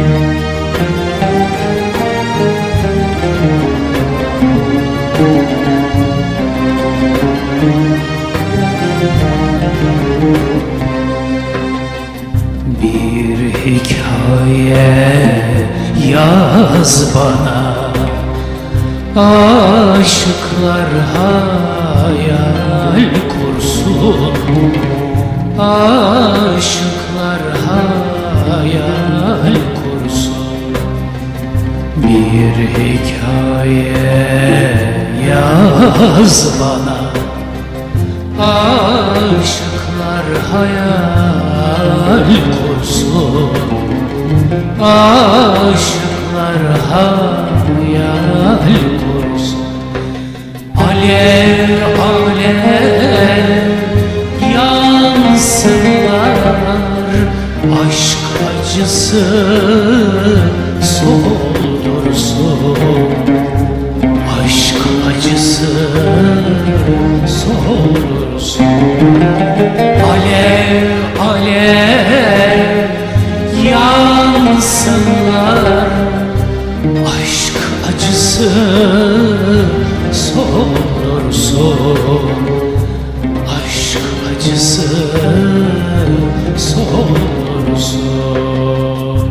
Bir hikaye yaz bana, aşıklar hayal kursun, aşıklar hayal kursun. Bir hikaye yaz bana, aşıklar hayal kursun, aşıklar hayal kursun. Alev alev yansınlar, aşk acısı soldursun, aşk acısı soldursun. Alev alev yansınlar, aşk acısı soldursun, aşk acısı soldursun.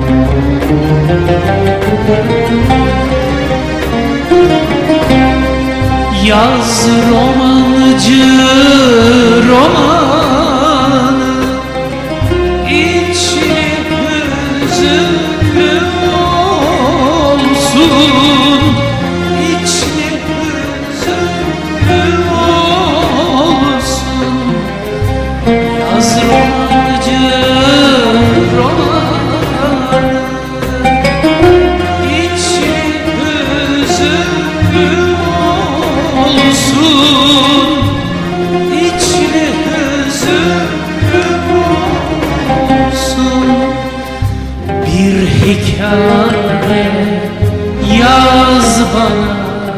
Yaz romancı romanı, içi hüzünlü olsun, içi hüzünlü olsun. Yaz romancı romanı, içi hüzünlü olsun, içli hüzünlü olsun. Bir hikaye yaz bana,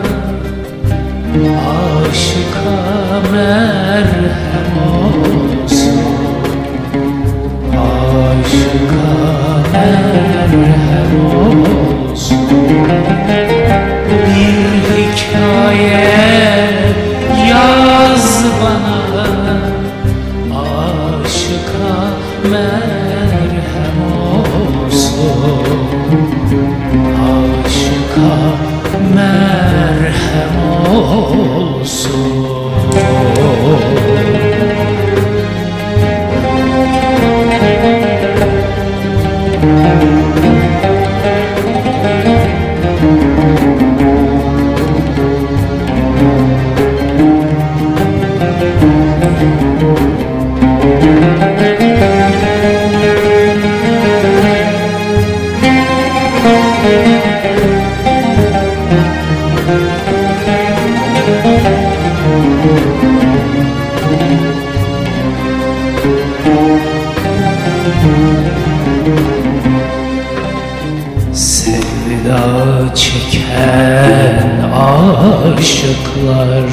aşıka merhem olsun, aşıka merhem olsun. Bir hikaye yaz bana, aşıka merhem olsun, aşıka merhem olsun. Sevda çeken aşıklar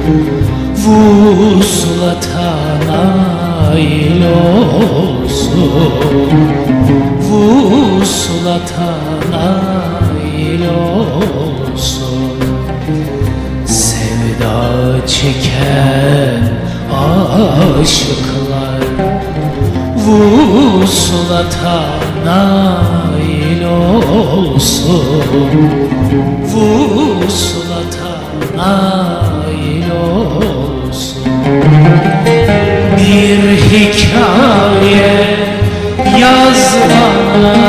vuslata nail olsun, vuslata nail olsun. Sevda çeken aşıklar vuslata nail olsun, vuslata nail olsun. Bir hikaye yaz bana,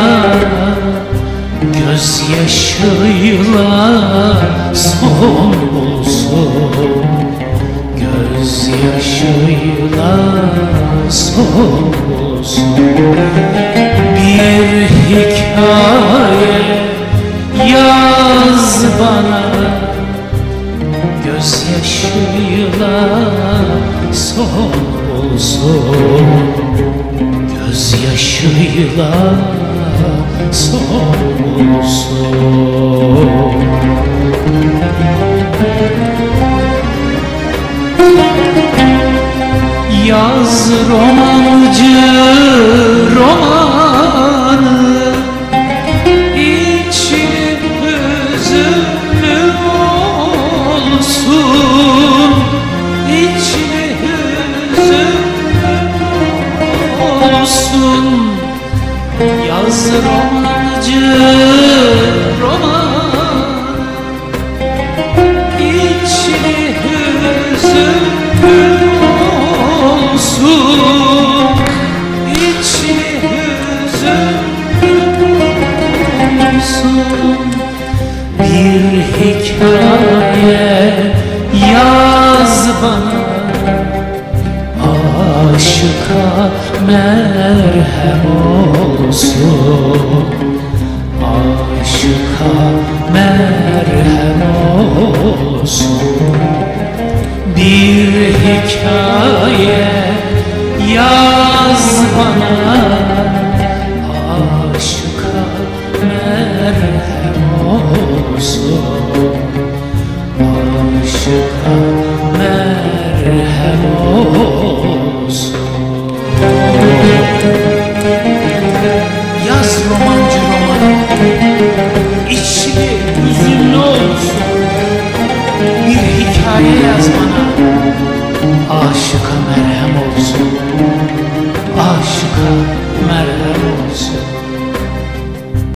gözyaşıyla son bulsun, gözyaşıyla son bulsun. Bir hikaye yaz bana, gözyaşıyla son bulsun, gözyaşıyla son bulsun. Yaz romancı romanı, acı roman, içli hüzün olsun, içli hüzün olsun. Bir hikaye yaz bana, aşıka merhem olsun, aşıka merhem olsun. Bir hikaye yaz bana,